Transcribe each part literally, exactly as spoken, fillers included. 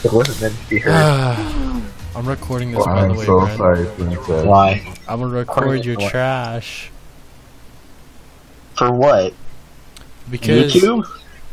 It wasn't meant to be heard. I'm recording this, Well, by the I'm way, so Brent. sorry, Princess. Why? I'm gonna record your trash. For what? Because... YouTube?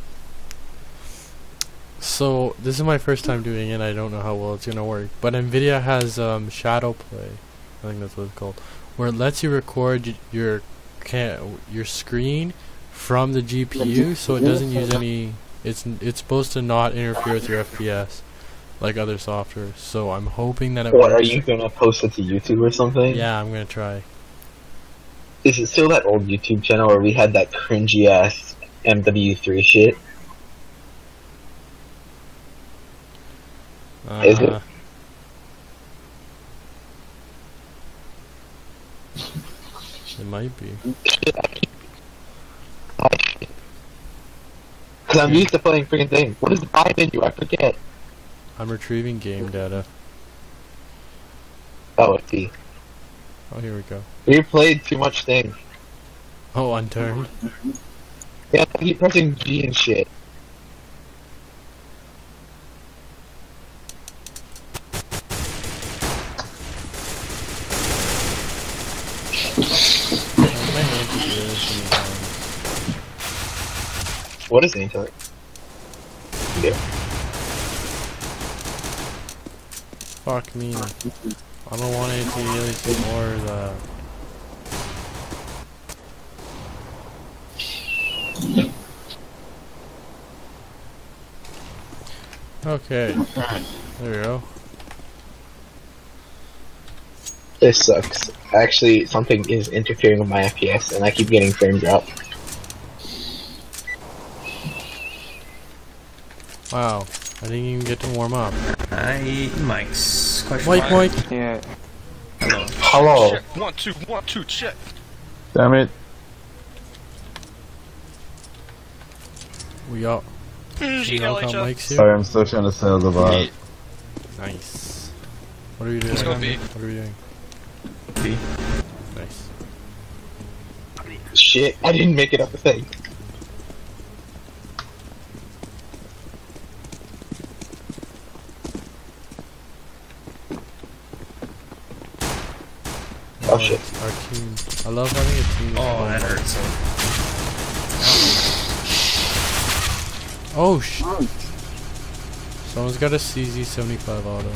So, this is my first time doing it, I don't know how well it's gonna work. But NVIDIA has um, Shadow Play, I think that's what it's called, where it lets you record y your can your screen from the G P U, so it doesn't use any... It's, it's supposed to not interfere with your F P S, like other software. So I'm hoping that it What, works. are you gonna post it to YouTube or something? Yeah, I'm gonna try. Is it still that old YouTube channel where we had that cringy ass M W three shit? Uh, Is it? It might be. Because I'm used to playing freaking things. What is the buy menu? I forget. I'm retrieving game data. Oh, I see. Oh, here we go. We played too much thing. Oh, unturned. Yeah, I keep pressing G and shit. My hand What is anti? Yeah. Fuck me. I don't want it to really see more of that. Okay. There we go. This sucks. Actually, something is interfering with my F P S, and I keep getting frame drop. Wow. I didn't even get to warm up. I Mike's question Mike, mark. Mike. Yeah. Hello. Hello. Check. One, two, one, two, check. Damn it. We all. Mm, You know how L H L. Mike's here? Sorry, I'm still trying to sell the bot. Nice. What are we doing? Let's go B. What are we doing? B. Nice. Shit, I didn't make it up a thing. Oh shit. It's our team. I love having a team. Oh, that hurts. Oh sh. Someone's got a C Z seventy-five auto.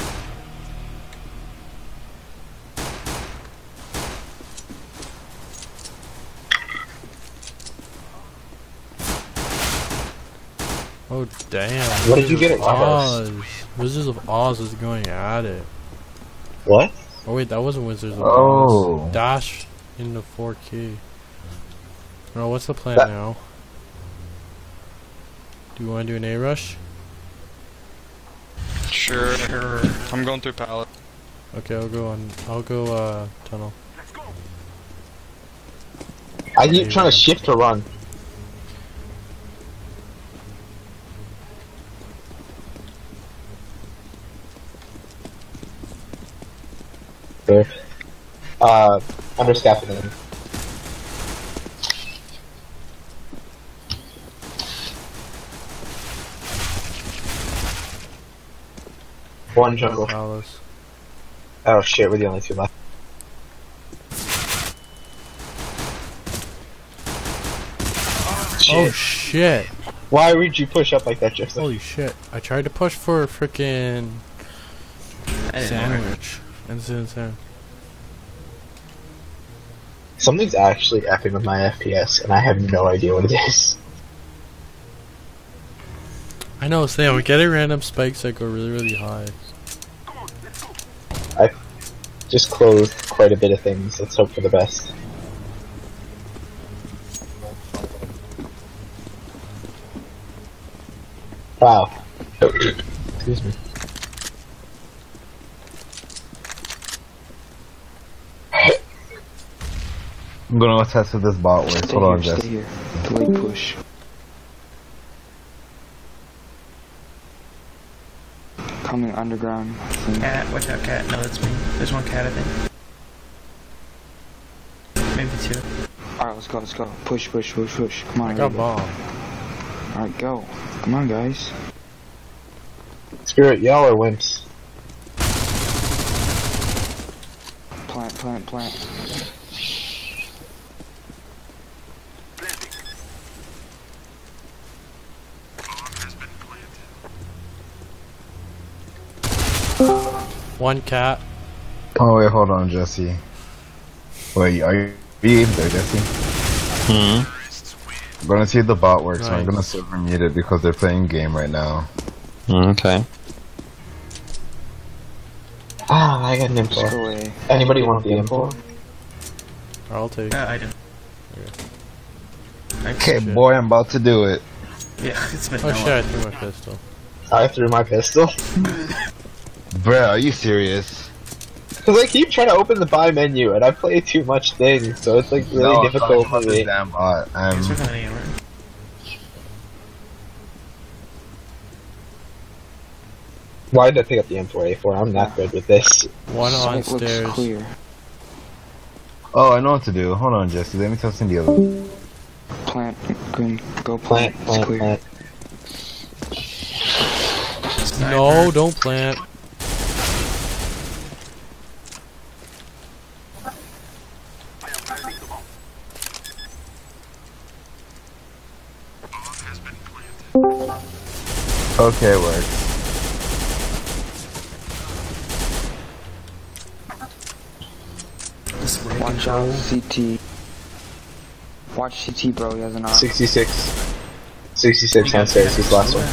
Oh damn. What did you get at Oz? Oz? Wizards of Oz is going at it. What? Oh wait, that wasn't Wizards of Oh. Oz. Dash into four K. Bro, what's the plan That now? Do you want to do an A rush? Sure. Sure. I'm going through pallet. Okay, I'll go on. I'll go uh tunnel. I keep trying to shift to run. There. Uh, under scaffolding. One jungle. Palace. Oh shit, we're the only two left. Oh shit! Why would you push up like that, Joseph? Holy shit! I tried to push for a frickin' I didn't know. sandwich. Instant sandwich. Something's actually effing with my F P S, and I have no idea what it is. I know, Sam. We're getting random spikes that go really, really high. I just closed quite a bit of things. Let's hope for the best. Wow. Excuse me. I'm gonna go test if this bot works. Stay Hold on, here, guys. stay here. Delay push. Coming underground. Cat, watch out, cat. No, that's me. There's one cat, I think. Maybe two. Alright, let's go, let's go. Push, push, push, push. Come on, I got everybody. bomb. Alright, go. Come on, guys. Screw it, y'all are wimps. Plant, plant, plant. One cat. Oh wait, hold on, Jesse. Wait, are you you in there, Jesse? Hmm. I'm gonna see if the bot works. So I'm Nice. gonna server mute it because they're playing game right now. Okay. Ah, I got an M Just four. go away. Anybody want the M four? I'll take. Uh, I do. Okay, Shit. boy, I'm about to do it. Yeah, it's been Oh no shit! I threw my pistol. I threw my pistol. Bruh, are you serious? Cause I keep trying to open the buy menu and I play too much things, so it's like really No, I'm difficult talking for about this me. damn bot. Thanks for Um, coming anywhere. Why did I pick up the M four A four? I'm not good with this. One on Site looks stairs. clear. oh, I know what to do. Hold on, Jesse. Let me tell Cindy. other. Plant, green, go plant. Plant, It's plant, clear. plant. No, don't plant. Okay, it works. This rig Watch out, control. C T. Watch C T, bro. He has an eye. sixty-six. sixty-six You got downstairs, that. his last one.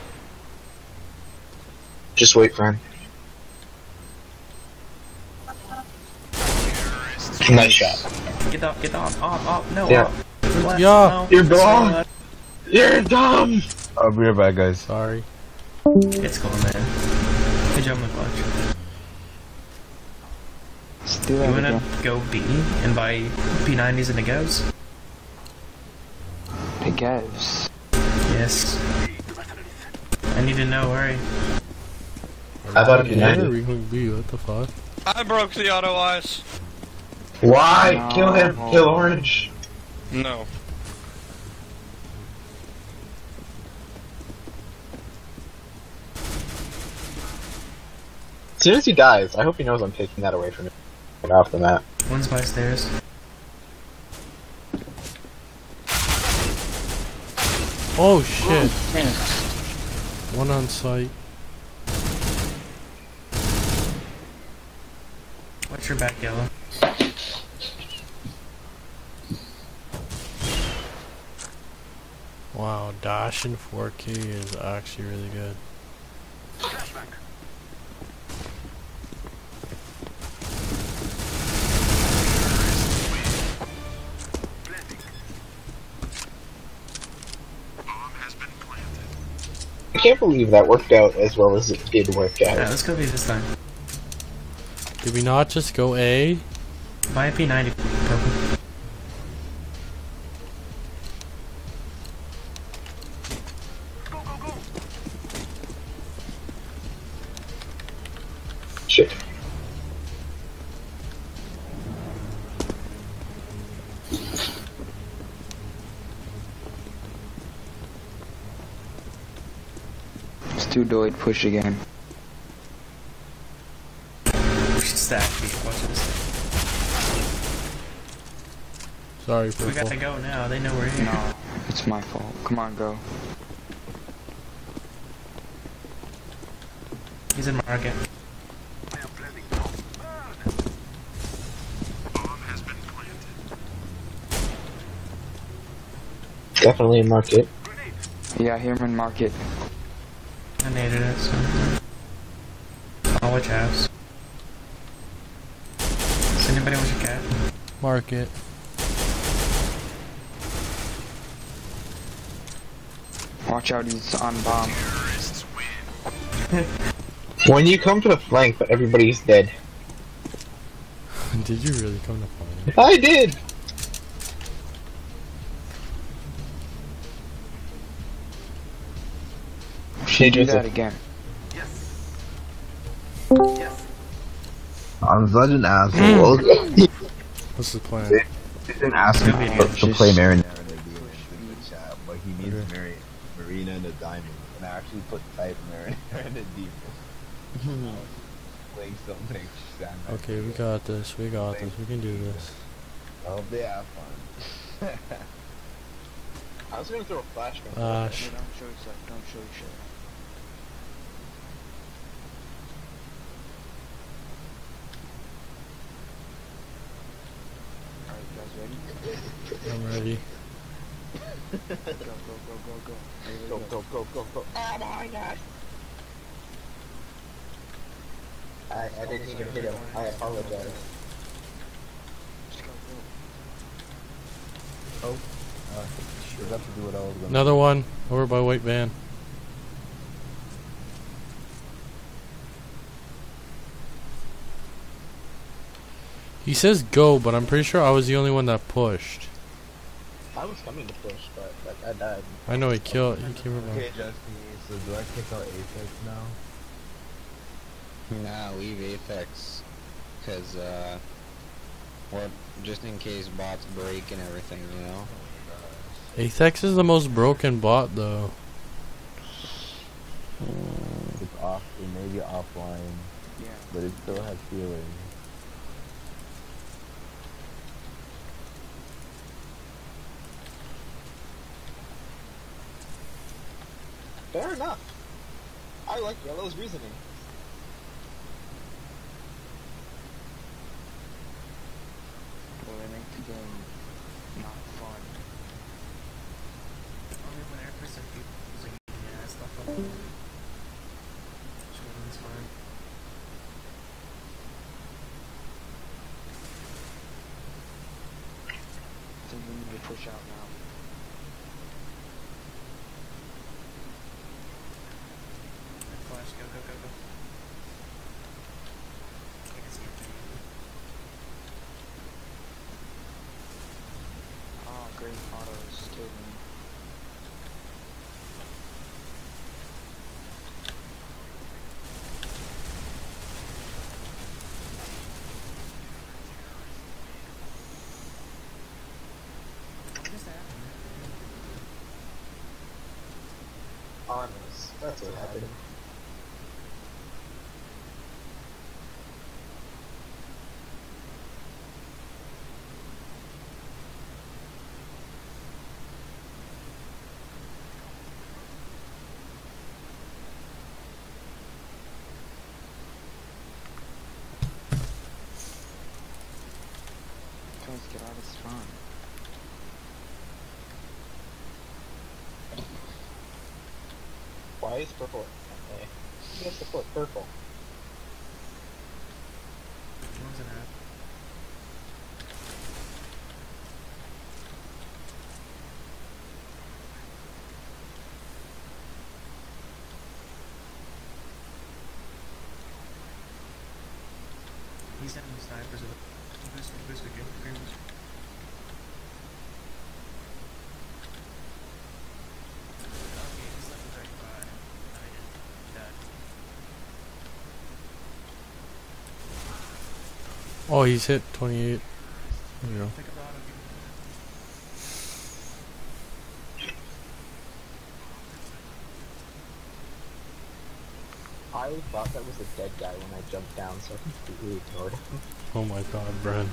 Just wait for him. Nice shot. Get up, get up, up, up, no, Yeah. up. Left, Yeah. no. You're Let's go wrong. left. You're dumb! I'll be right back, guys. Sorry. It's cool, man. Good job, McClutch. Let's do You that wanna again. go B and buy P nineties and the Gavs? The Gavs. Yes. I need to know, hurry. How about if you Yeah, know? we can be. What the fuck? I broke the auto eyes. Why? No. Kill him, kill Orange. No. As soon as he dies, I hope he knows I'm taking that away from him. Get off the map. One's by stairs. Oh shit! One on site. Watch your back, yellow. Wow, Dash in four K is actually really good. I can't believe that worked out as well as it did work out. Yeah, let's go B this time. Did we not just go A? Buy a P ninety purple. Shit. Let's do Doid push again. Stack B, watch this. Sorry, We purple. gotta go now, they know we're here. No, it's my fault. Come on, go. He's in market. Definitely a market. Yeah, I hear him in market. I naded it, so. I'll watch house. Does anybody watch a cat? Market. Watch out, he's on bomb. When you come to the flank, but everybody's dead. Did you really come to find it? I did! Hey, Do that Joseph. again. I'm such an asshole. What's the plan? He didn't ask me Good to, to play Just- Marinara in the chat, but he needs Mari- Marina and a diamond. and actually put Nightmare in there and then Deeper. Playing something. Okay, we got this. We got this. We can do this. I hope they have fun. I was gonna throw a flashbang. Flash. Hey, don't show yourself. Don't show yourself. Alright, you guys ready? I'm ready. Go, go, go, go, go. Ready, Go, go, go, go, go. Oh my god! I, I didn't even hit him. I apologize. Just go, go. Oh. Uh, does that have to do what I was gonna Another one over by White Van. He says go, but I'm pretty sure I was the only one that pushed. I was coming to push, but like, I died. I know he killed. He came around. Okay, Jesse, so do I kick out Apex now? Nah, leave Apex. Cause, uh, well, just in case bots break and everything, you know? Athex is the most broken bot, though. It's off, it may be offline, Yeah. but it still has feeling. Fair enough. I like Yellow's reasoning. Well, it makes the game not fun. Only when every person using yeah, stuff like that. Shooting's fine. I think we need to push out now. Flash, go, go, go, go. I can see your thing. Oh, great autos killed me. What just happened? Honest. That's what happened. Guys, get out of spawn. Why is purple? Okay. You have to put purple. One's an app. He's having snipers with a boost, boost again. Green boost. Okay, he's left with thirty-five. Oh, yeah. He died. Oh, he's hit twenty-eight. There you go. Think about him. I thought that was a dead guy when I jumped down, so I completely ignored him. Oh my god, Bren.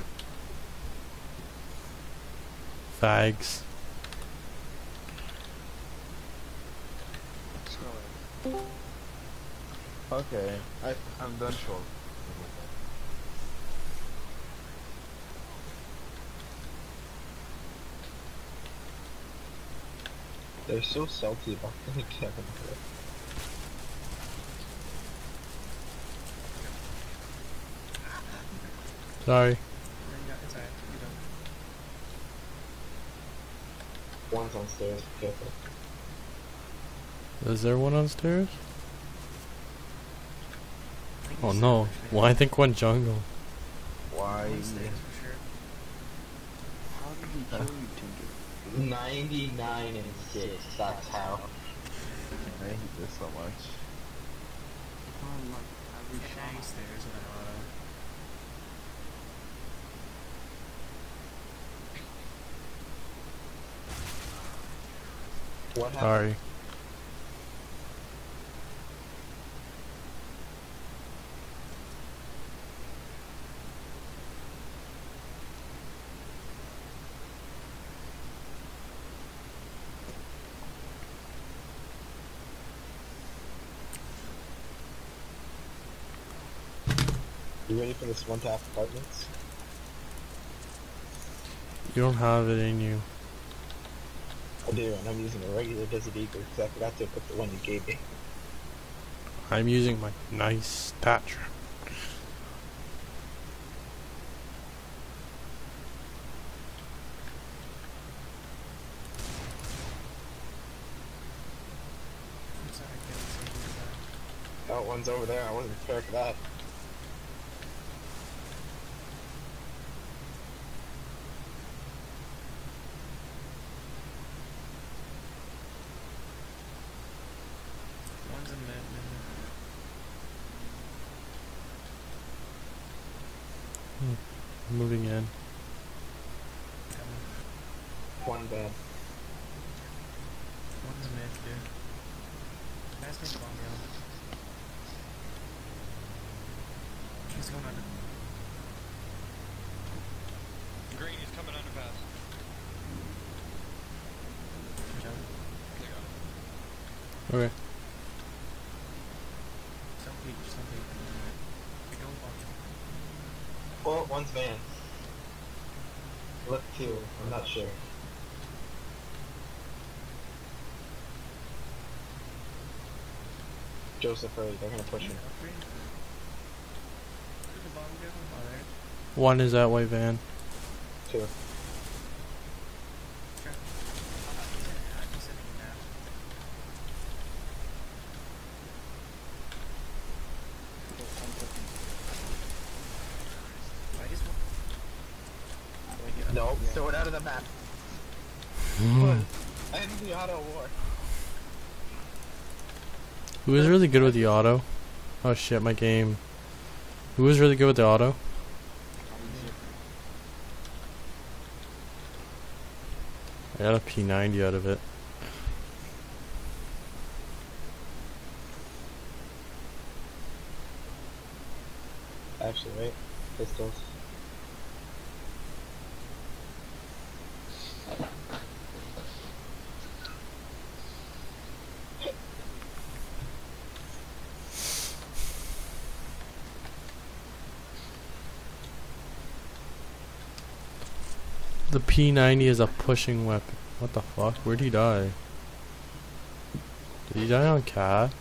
Fags. Let's go. Okay, I, I'm done short. They're so salty about the Kevin. Sorry. It's alright. You One's on stairs, be careful. Is there one on stairs? don't. Oh no. Well, I think one jungle. Why? One stays for sure. How did he kill you, Tinder? ninety-nine and six, that's how. I hate this so much. Oh, like, every Shaggy shot. stairs with an auto. What happened? Sorry. You ready for this one tap apartments? You don't have it in you. I do, and I'm using a regular Desert Eagle because I forgot to put the one you gave me. I'm using my nice stat track. I'm sorry, I couldn't save you that. Oh, one's over there. I wasn't prepared for that. One's in mid, mid, mid. Moving in. Coming. One bad. One's mid, dude. Nice thing bomb, yo. He's going under. Green, he's coming underpass. Good job. They got him. Okay. Some peek, some peek. You're going bomb. Well, one's van. Left two. I'm not sure. Joseph, hurry. They're gonna push him. Upgrade. Where'd the bomb go? Oh, there. One is that white van. Two. Sure. Uh, he's in it. He's in it now. I just want. Wait, get up. No, Yeah. throw it out of the map. Hmm. End the auto war. Who is really good with the auto? Oh shit, my game. Who is really good with the auto? I got a P ninety out of it. Actually, wait. Pistols. The P ninety is a pushing weapon. What the fuck? Where'd he die? Did he die on cat?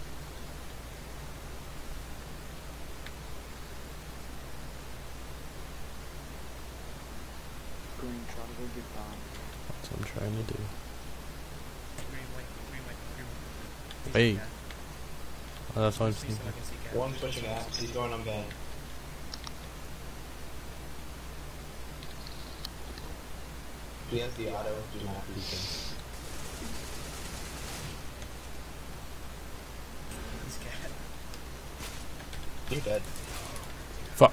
Green, try to go get bomb. That's what I'm trying to do. Green, white, green, white, green, white. Wait. Yeah. Oh, that's what I'm Please thinking. so I can see cat. One's pushing apps. He's going on van. He has the auto. Do not beat him. He's cat. You're dead. Fuck.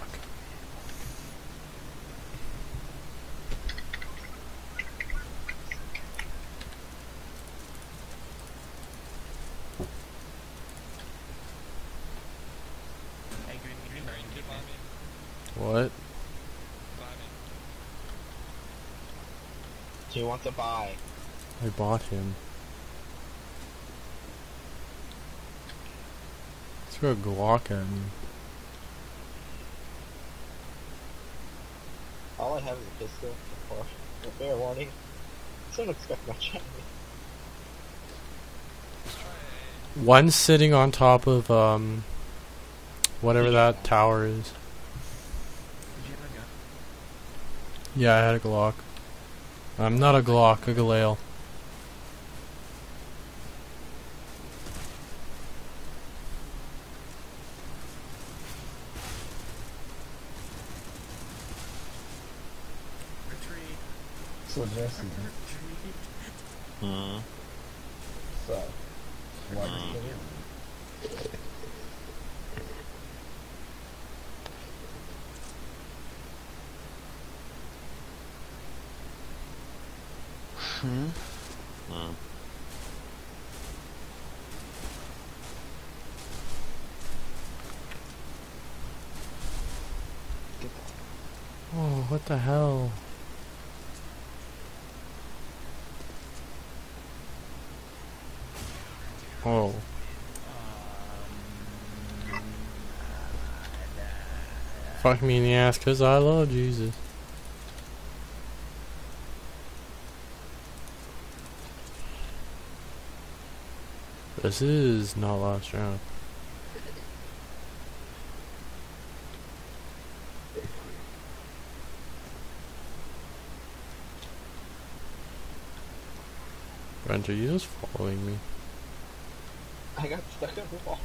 Hey, green, green, Green, green, keep green. on me. What? Buy me. He wants to buy. I bought him. Throw a Glock at me. All I have is a pistol. Of course. A fair warning. Don't expect much out of me. Let's try A. One sitting on top of um whatever that tower is. Did you have a gun? Yeah, I had a Glock. I'm not a Glock, a Galil. Retreat. So Jesse, Retreat. Hmm. so what? Hmm. Hmm. Get that. Oh, what the hell? Oh. Um, Fuck me in the ass because I love Jesus. This is not last round. Brent, are you just following me? I got stuck on the wall.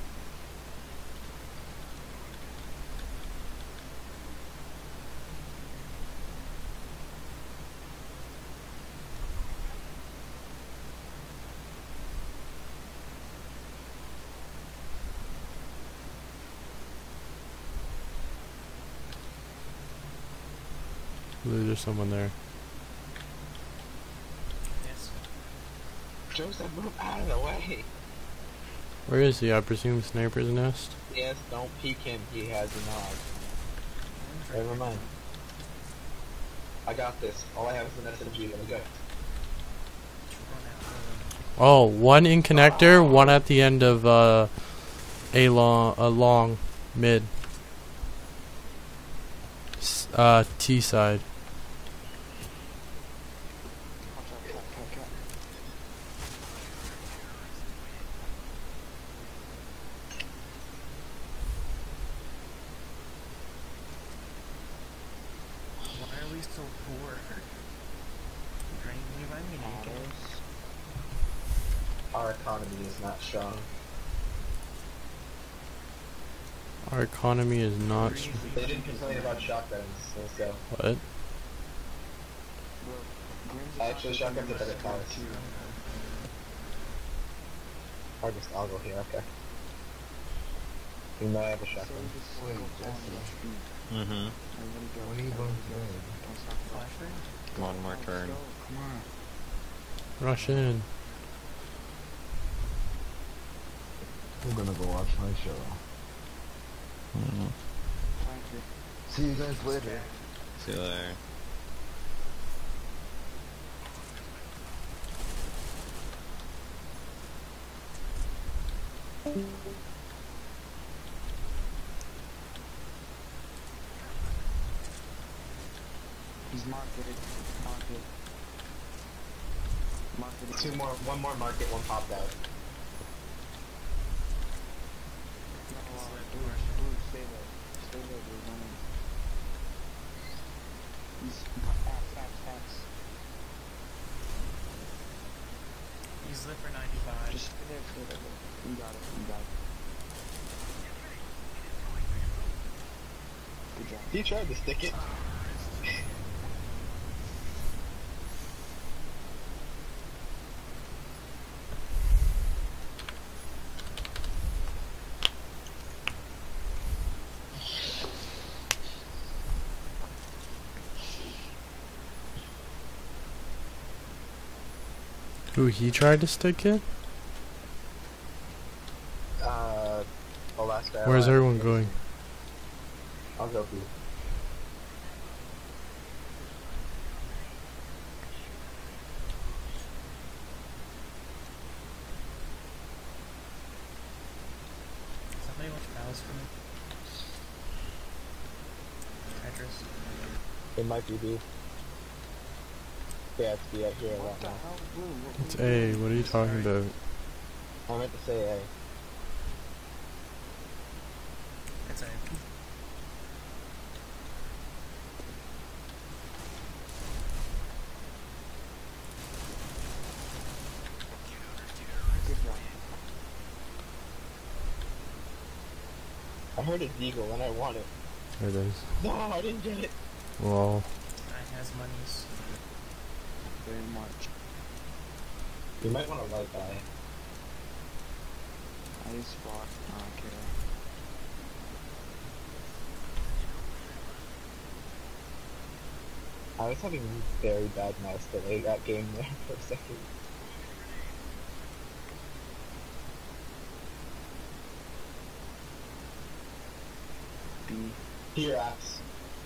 There's someone there. Yes. Joseph, move out of the way. Where is he? I presume Sniper's Nest? Yes, don't peek him. He has a nog. Never mind. I got this. All I have is an S M G. Let me go. Oh, one in connector, one at the end of uh, a long, a long mid. S uh, T side. Watch out, cat, cat, cat. Why are we so poor? Drain me by me naked. Autos. Our economy is not strong. Our economy is not. Str They didn't complain about shotguns, so so. what? Bro, Grim's Actually, about to shotguns do are better this cars. too. I'll just I'll go here. Okay. You might have a So shotgun. just circle down the street. Mm-hmm. Everybody go. When are you Everybody going to go. bed? Don't stop the Flashlight? One more Let's turn. go, Come on. Rush in. I'm gonna go watch my show. Mm-hmm. Thank you. See you guys later. See you later. He's marketed. Market. Marketed. Two more, one more market, one popped out. No, uh, blue, blue, stay there. Stay there, blue, running. He's axe, axe, axe. He's lit for ninety-five. Just stay there, stay there. bro. You got it, you got it. Good job. He tried to stick it. Who he tried to stick it? Uh, Alaska. Where's Airlines. everyone going? I'll go through. Somebody wants mouse for me. Tetris. It might be B. Yeah, it's B out here a lot What the now. hell, blue? What It's were you A. What are you talking about? I meant to say A. It's a. Good job. I heard a deagle and I want it. There it is. No, I didn't get it. Well, Nine has monies. Very much. You might want to light by. I spot. Okay. I was having very bad mouse delay that game there for a second. B. Here, apps.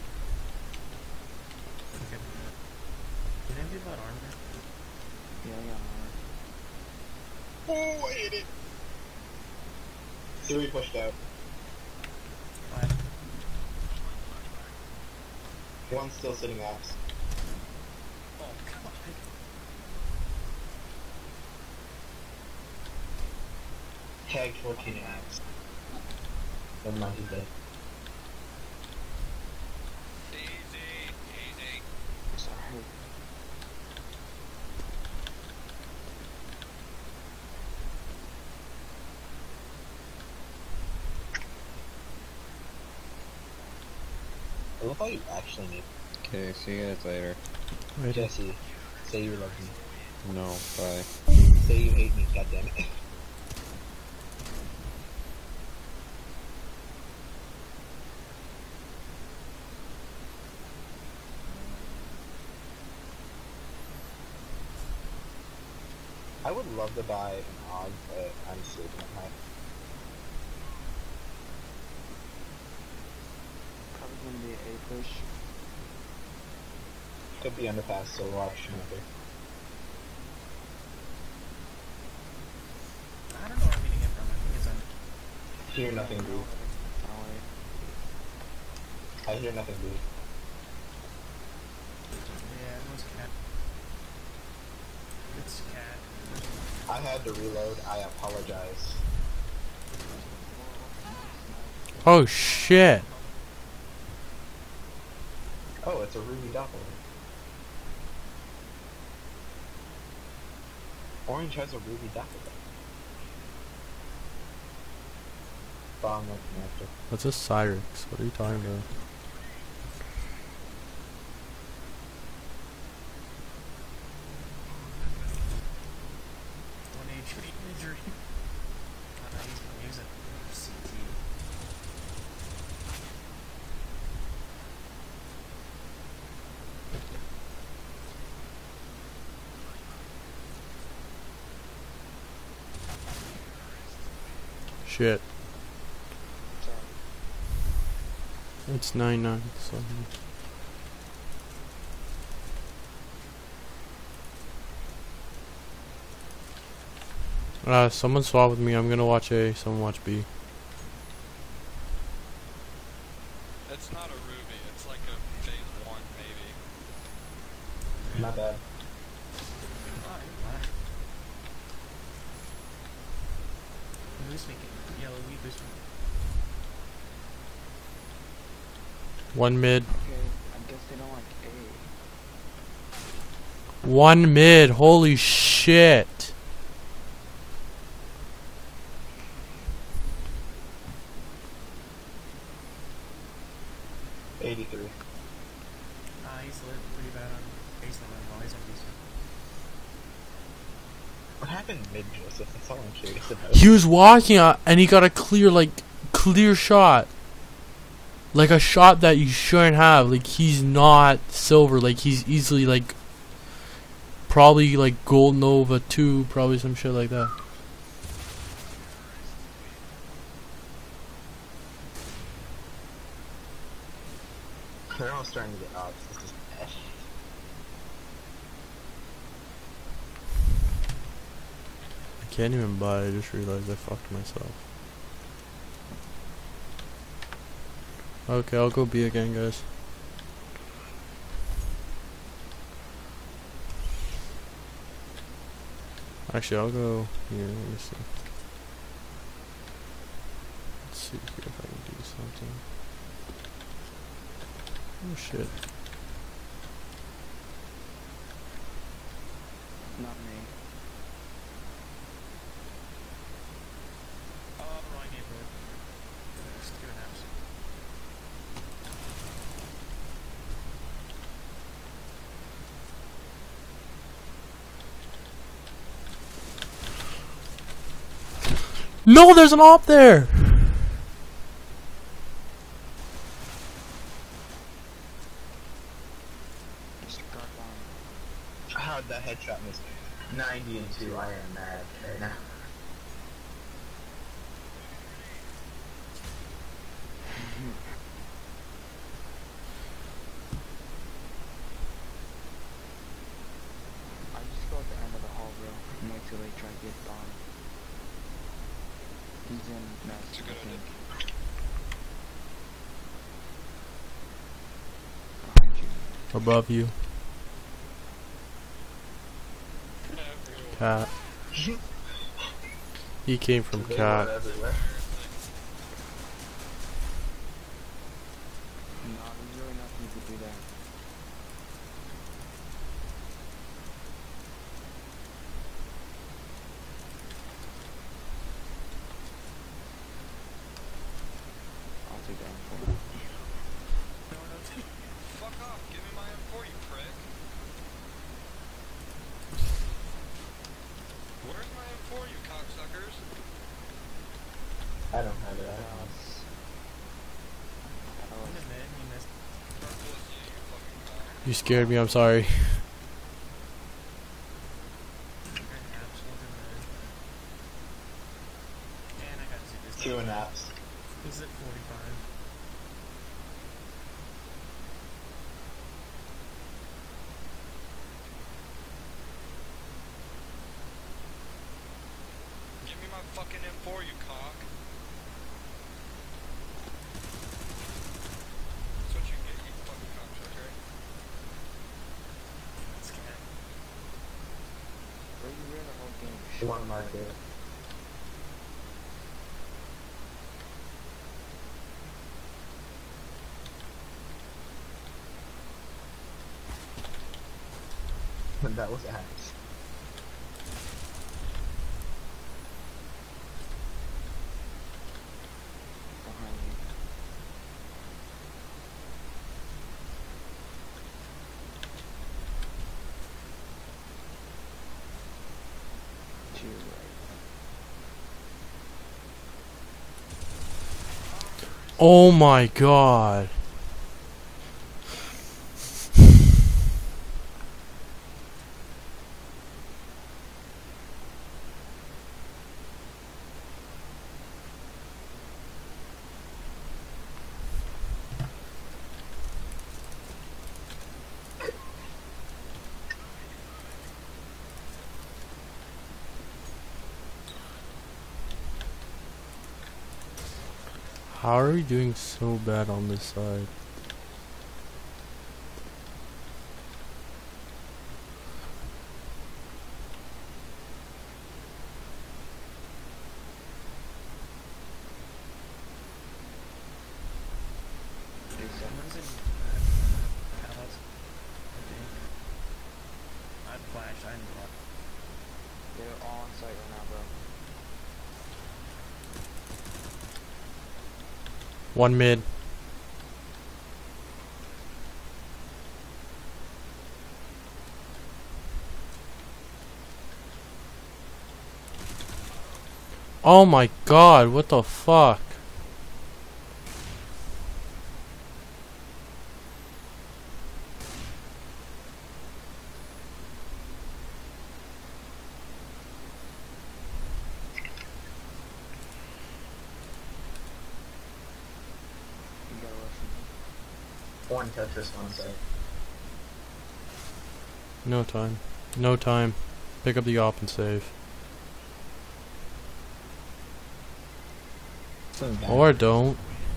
Okay. Did anybody about armor? Yeah, I got Oh, I hit it. Siri pushed out. Why? One's still sitting apps. Oh, God. Tagged fourteen apps. Never mind, he's dead. Easy, easy. Sorry. I love how you actually need. Okay, see you guys later. Wait. Jesse, say you love me. No, bye. Say you hate me, goddammit. I would love to buy an Og, but I'm sleeping at night. Probably gonna be a push. Could be underpass, so watch Schmuther. I don't know where I'm getting it from. I think it's on. Hear nothing, dude. Oh, wait. I hear nothing, dude. Yeah, it was cat. It's cat. I had to reload, I apologize. Oh shit. Oh, it's a Ruby Doppler. Orange has a Ruby Doppler. Bomb connector. What's a Cyrix? What are you talking about? One H P injury. Uh, he's gonna use it for C T. Shit. Sorry. It's nine nine. So. Uh, someone swap with me. I'm gonna watch A. Someone watch B. It's not a Ruby, it's like a phase one, maybe. Not bad. Oh, you're fine. Boost me, yellow, we boost me. One mid. Okay, I guess they don't like A. One mid. Holy shit. eighty-three. Uh, he's lit pretty bad on baseline while he's on baseline. What happened mid, Joseph? That's all I'm curious about. He was walking out and he got a clear, like, clear shot. Like a shot that you shouldn't have. Like, he's not silver. Like, he's easily, like, probably, like, gold Nova two, probably some shit like that. They're all starting to get odds. This is bad. I can't even buy. I just realized I fucked myself. Okay, I'll go B again, guys. Actually, I'll go here. Let me see. Let's see here if I can do something. Oh shit. Not me. Oh, wrong neighborhood. There's two apps. No, there's an op there! How'd that headshot miss? ninety and two, I am mad right now. I just go at the end of the hall, bro, and wait till they try to get by. He's in mess, It's a I good idea. think. Behind you. Above you. Everyone. Cat. He came from They cat. were everywhere. No, there's really nothing you could do there. I'll take that for you. Fuck off, give me my M four, you prick. Where's my M four, you cocksuckers? I don't have it. I don't know. In the mid, you missed. Purple is you, you fucking cock. You scared me, I'm sorry. You're in absolute mid. And I got two this Two time. and apps. This is at forty-five. Give me my fucking M four, you cock. That's what you get, you fucking cocksucker. That's cat. Bro, you ran the whole game. One market. And that was apps. Behind you. To your right. Oh my god. How are we doing so bad on this side? Someone's in pallets. I think. I flashed, I didn't block. They're all on site right now, bro. One mid. Oh my god, what the fuck? You gotta rush them. One Tetris on site. No time. No time. Pick up the op and save. Or don't.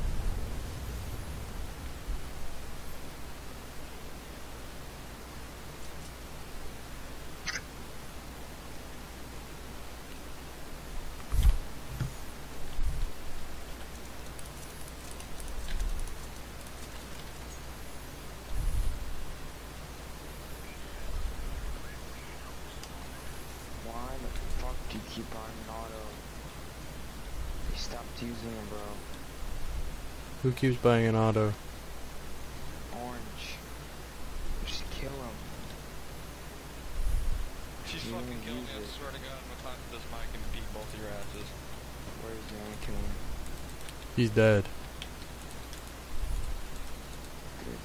Why the fuck do you keep buying an auto? They stopped using it, bro. Who keeps buying an auto? Orange. Just kill him. She's You fucking didn't killing me, use I it. swear to God, I'm gonna climb this mic and beat both of your asses. Where's the only killing? He's dead. Good.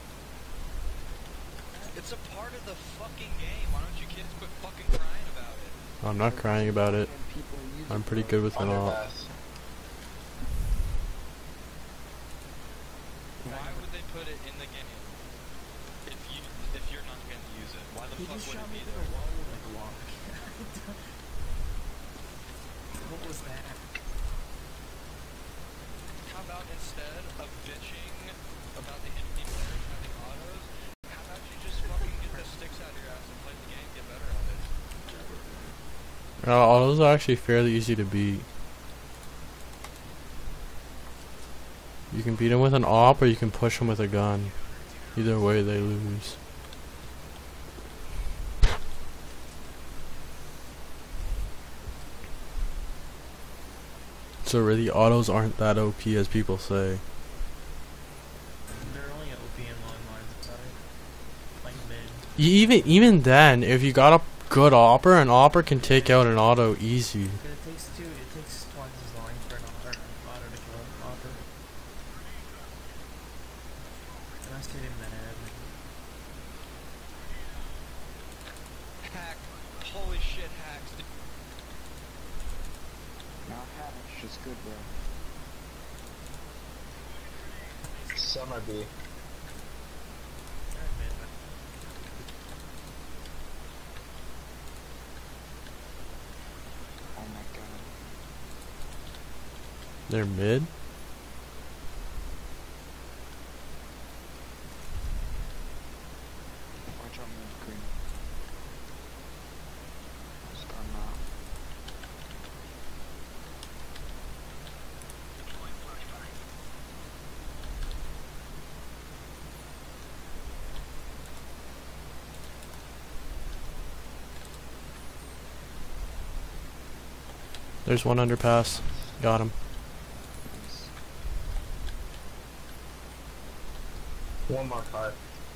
It's a part of the fucking game, why don't you kids quit fucking crying about it? I'm not crying about it. People use I'm it, pretty bro. good with an op. Underpass. Why would they put it in the game if you if you're not gonna use it? Why the He fuck just would shot it me be through there? a wall like a walk. What was that? How about instead of bitching about the enemy players having autos, have dicks out of your ass and play the game, get better at it. Uh, autos are actually fairly easy to beat. You can beat them with an op, or you can push them with a gun. Either way, they lose. So really, autos aren't that O P as people say. They're only O P in long lines inside. Like mid. Y- Even even then, if you got a good opper, an opper can take out an auto easy. But it takes two, it takes twice as long for an auto, an auto to kill an auto. And I stayed in that ad. Hack. Holy shit, hacks. dude. Not hatch, just good, bro. Summer B. They're in mid. Oh my god. They're mid. Watch out, man, green. Just got knocked. There's one underpass. Got him. Nice. One more card.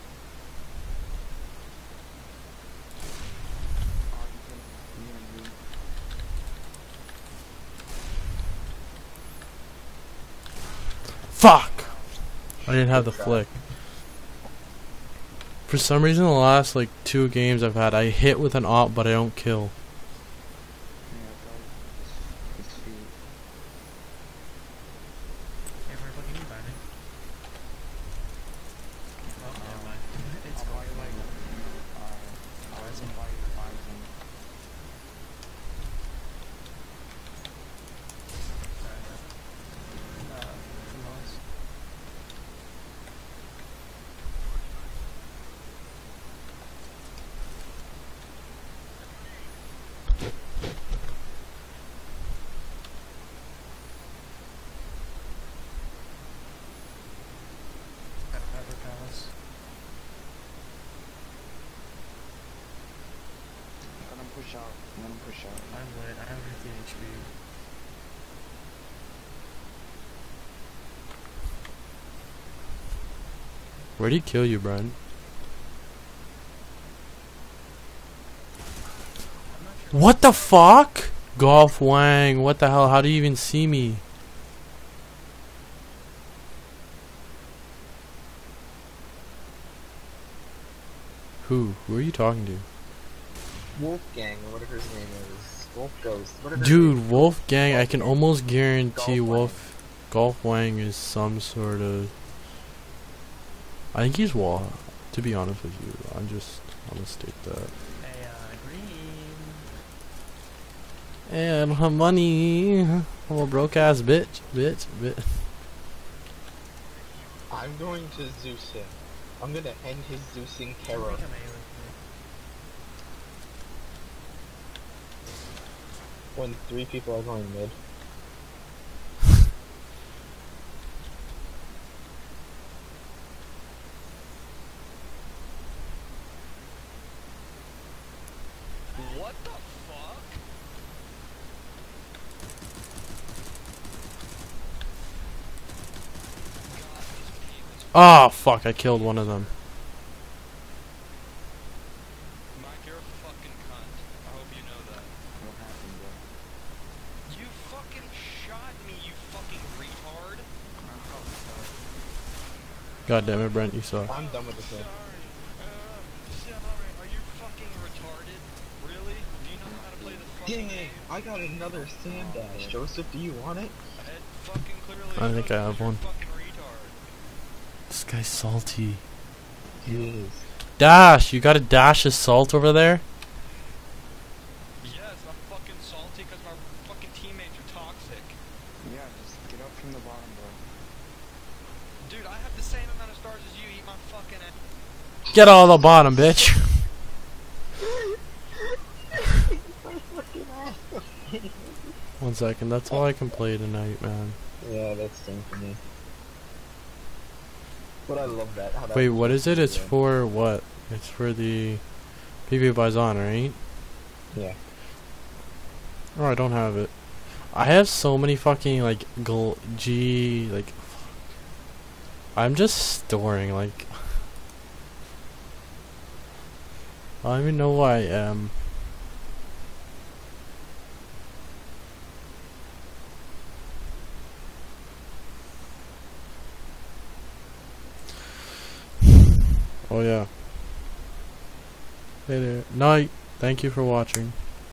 Oh, you can, you can do. Fuck! I didn't have the flick. For some reason, the last like two games I've had, I hit with an op, but I don't kill. Yeah, bro. His, his feet. Hey, we're looking you, Binding. Oh, never mind. It's I'll buy going you like. one. Alright. I'll just buy you five of them. Uh, from us. Got a Pepper Palace. Let him push out. Let him push out. I'm lit. I have fifteen H P. Where'd he kill you, Brian? I'm not sure. What the fuck? Golf Wang, what the hell? How do you even see me? Who? Who are you talking to? Wolfgang, or whatever his name is. Wolf Ghost. Whatever his Dude, name is. Wolfgang, I can almost guarantee Golf Wang. Wolf Golf Wang is some sort of. I think he's Wall. To be honest with you, I'm just I'm gonna state that. Hey, uh, green. Hey, I don't have money. I'm a broke ass bitch, bitch, bitch. I'm going to Zeus him. I'm gonna end his Zeusing terror. Become A with When three people are going mid. What the fuck? God, this team is Oh fuck! I killed one of them. Mike, you're a fucking cunt. I hope you know that. What happened, bro? You fucking shot me, you fucking retard. God damn it, Brent, you suck. I'm done with this Sorry. game. Uh, sorry. Are you fucking retarded? Really? Do you know how to play the fucking Dang it! game? I got another sand dash. Joseph, do you want it? It fucking clearly I think shows I have you're a one. fucking retard. This guy's salty. He is. Dash, you got a dash of salt over there? Yes, I'm fucking salty because my fucking teammates are toxic. Yeah, just get up from the bottom, bro. Dude, I have the same amount of stars as you. Eat my fucking ass. Get all the bottom, bitch. One second, that's all I can play tonight, man. Yeah, that's thing for me. But I love that. How that Wait, what is it? It's yeah. for what? It's for the P V Bison, right? Yeah. Oh, I don't have it. I have so many fucking, like, gl G, like... I'm just storing, like... I don't even know who I am. Oh yeah. Hey there. Night. Thank you for watching.